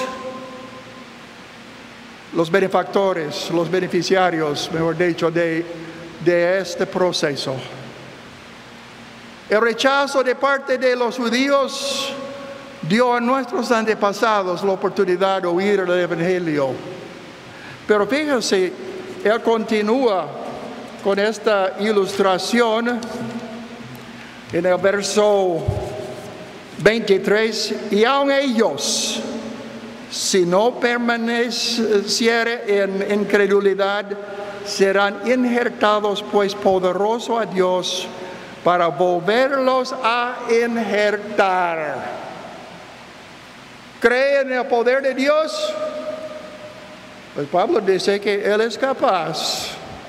S2: los benefactores, los beneficiarios, mejor dicho, de, de este proceso. El rechazo de parte de los judíos dio a nuestros antepasados la oportunidad de oír el Evangelio. Pero fíjense, él continúa con esta ilustración en el verso veintitrés, y aun ellos, si no permanecieren en incredulidad, serán injertados, pues poderoso a Dios para volverlos a injertar. ¿Creen en el poder de Dios? Pues Pablo dice que Él es capaz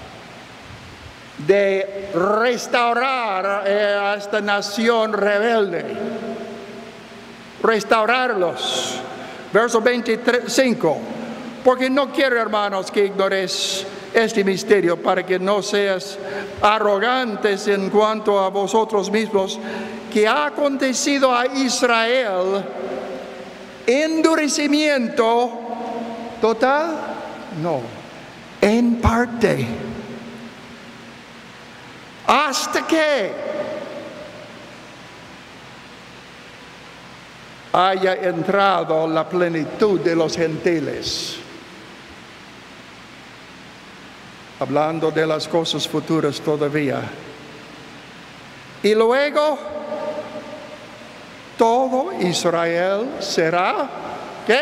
S2: de restaurar a esta nación rebelde, restaurarlos. Verso veinticinco, porque no quiero, hermanos, que ignores este misterio, para que no seas arrogantes en cuanto a vosotros mismos, que ha acontecido a Israel endurecimiento total, no, en parte, hasta que haya entrado la plenitud de los gentiles. Hablando de las cosas futuras todavía. Y luego, todo Israel será, ¿qué?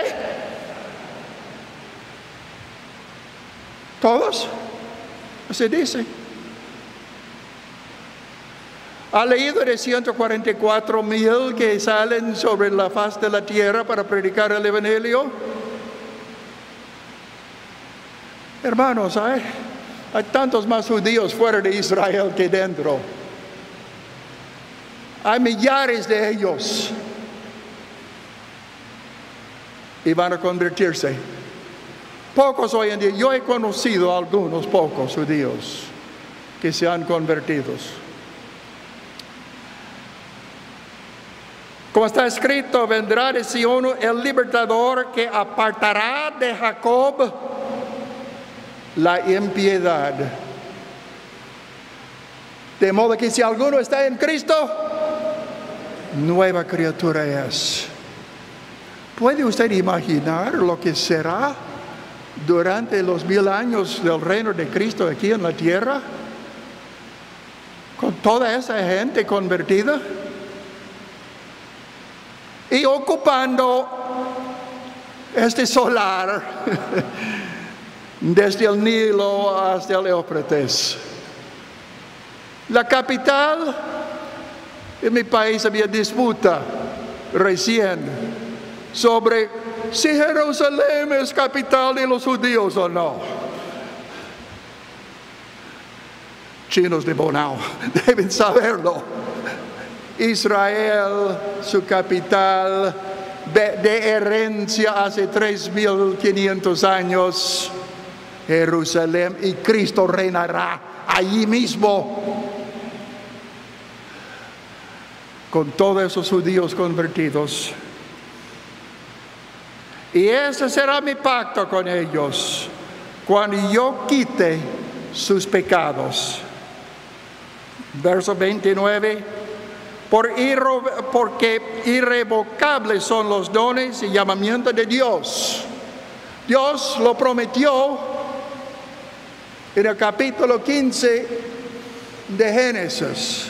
S2: ¿Todos? Se dice. ¿Ha leído de ciento cuarenta y cuatro mil que salen sobre la faz de la tierra para predicar el Evangelio? Hermanos, hay, hay tantos más judíos fuera de Israel que dentro. Hay millares de ellos. Y van a convertirse. Pocos hoy en día. Yo he conocido a algunos pocos judíos que se han convertido. Como está escrito, vendrá de Sion el libertador que apartará de Jacob la impiedad. De modo que si alguno está en Cristo, nueva criatura es. ¿Puede usted imaginar lo que será durante los mil años del reino de Cristo aquí en la tierra? Con toda esa gente convertida. Y ocupando este solar desde el Nilo hasta el Éufrates. La capital, en mi país había disputa recién sobre si Jerusalén es capital de los judíos o no. Chinos de Bonao deben saberlo. Israel, su capital, de, de herencia hace tres mil quinientos años, Jerusalén, y Cristo reinará allí mismo con todos esos judíos convertidos. Y ese será mi pacto con ellos cuando yo quite sus pecados. Verso veintinueve. Por irre, porque irrevocables son los dones y llamamientos de Dios. Dios lo prometió en el capítulo quince de Génesis.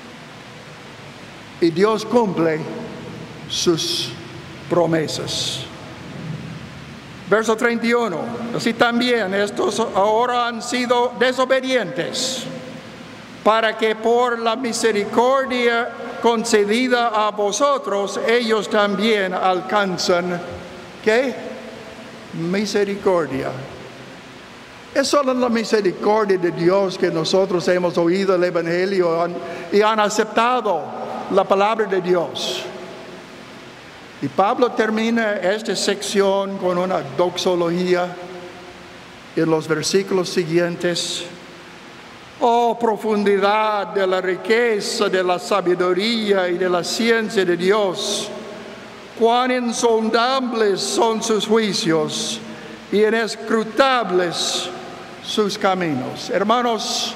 S2: Y Dios cumple sus promesas. Verso treinta y uno. Así también estos ahora han sido desobedientes, para que por la misericordia concedida a vosotros, ellos también alcanzan, ¿qué? Misericordia. Es solo la misericordia de Dios que nosotros hemos oído el Evangelio y han aceptado la palabra de Dios. Y Pablo termina esta sección con una doxología en los versículos siguientes. Oh, profundidad de la riqueza, de la sabiduría y de la ciencia de Dios. Cuán insondables son sus juicios y inescrutables sus caminos. Hermanos,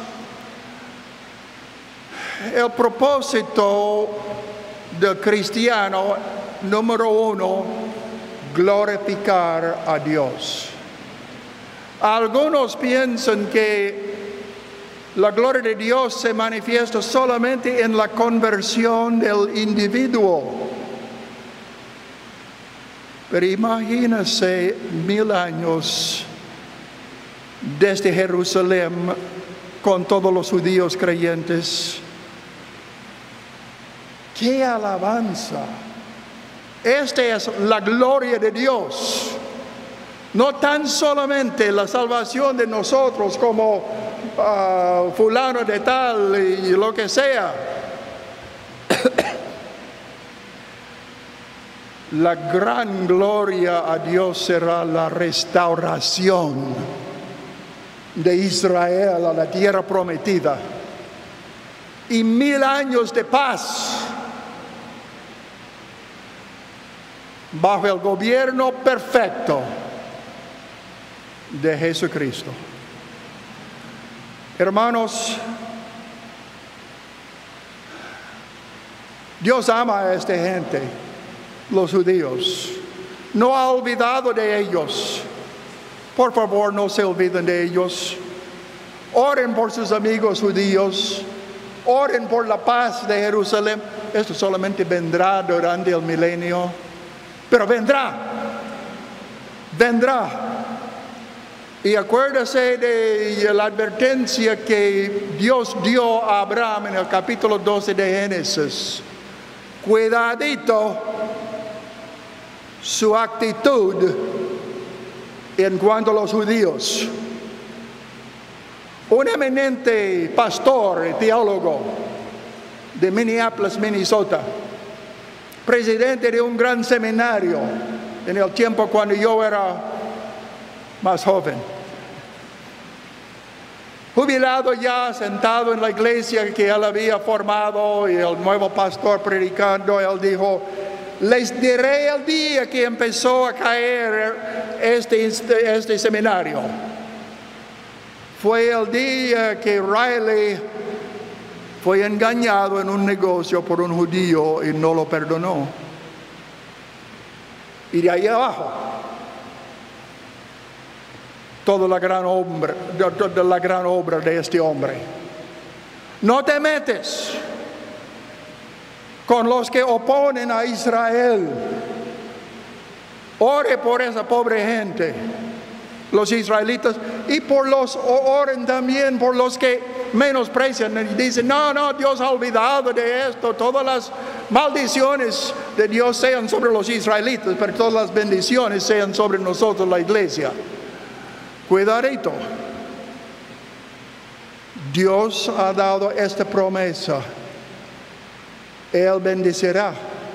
S2: el propósito del cristiano número uno, glorificar a Dios. Algunos piensan que la gloria de Dios se manifiesta solamente en la conversión del individuo. Pero imagínense mil años desde Jerusalén con todos los judíos creyentes. ¡Qué alabanza! Esta es la gloria de Dios. No tan solamente la salvación de nosotros como uh, fulano de tal y lo que sea. La gran gloria a Dios será la restauración de Israel a la tierra prometida. Y mil años de paz bajo el gobierno perfecto de Jesucristo. Hermanos, Dios ama a esta gente, los judíos. No ha olvidado de ellos. Por favor, no se olviden de ellos. Oren por sus amigos judíos. Oren por la paz de Jerusalén. Esto solamente vendrá durante el milenio. Pero vendrá. Vendrá. Y acuérdese de la advertencia que Dios dio a Abraham en el capítulo doce de Génesis. Cuidadito su actitud en cuanto a los judíos. Un eminente pastor y teólogo de Minneapolis, Minnesota, presidente de un gran seminario en el tiempo cuando yo era más joven, jubilado ya, sentado en la iglesia que él había formado y el nuevo pastor predicando, él dijo: les diré el día que empezó a caer este, este, este seminario. Fue el día que Riley fue engañado en un negocio por un judío y no lo perdonó. Y de ahí abajo, toda la gran obra, de la gran obra de este hombre. No te metes con los que oponen a Israel. Ore por esa pobre gente, los israelitas, y por los, oren también por los que menosprecian y dicen: no, no, Dios ha olvidado de esto. Todas las maldiciones de Dios sean sobre los israelitas, pero todas las bendiciones sean sobre nosotros, la iglesia. Cuidadito. Dios ha dado esta promesa. Él bendecirá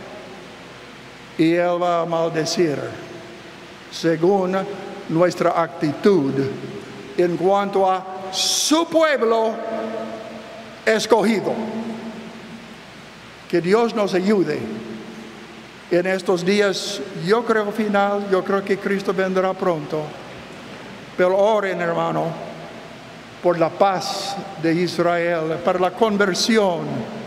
S2: y Él va a maldecir según nuestra actitud en cuanto a su pueblo escogido. Que Dios nos ayude en estos días. Yo creo final, yo creo que Cristo vendrá pronto. Pero oren, hermano, por la paz de Israel, para la conversión.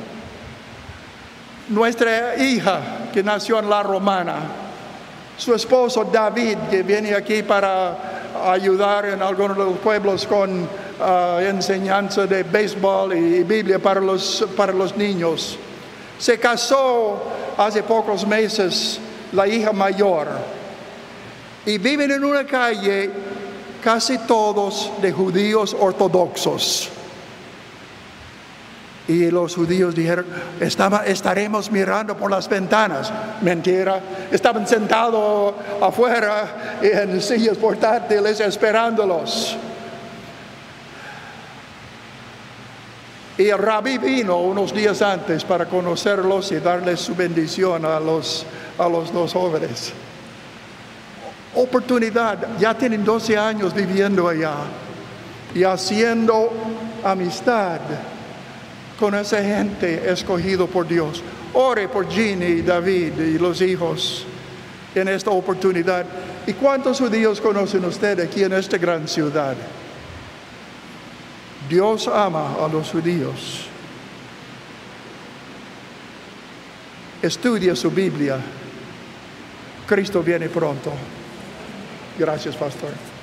S2: Nuestra hija que nació en la Romana, su esposo David, que viene aquí para ayudar en algunos de los pueblos con uh, enseñanza de béisbol y Biblia para los, para los niños. Se casó hace pocos meses la hija mayor y viven en una calle casi todos de judíos ortodoxos. Y los judíos dijeron: Estaba, estaremos mirando por las ventanas. Mentira, estaban sentados afuera en sillas portátiles esperándolos. Y el rabí vino unos días antes para conocerlos y darles su bendición a los, a los dos jóvenes. Oportunidad, ya tienen doce años viviendo allá y haciendo amistad con esa gente escogido por Dios. Ore por Ginny, David y los hijos en esta oportunidad. ¿Y cuántos judíos conocen usted aquí en esta gran ciudad? Dios ama a los judíos. Estudia su Biblia. Cristo viene pronto. Gracias, pastor.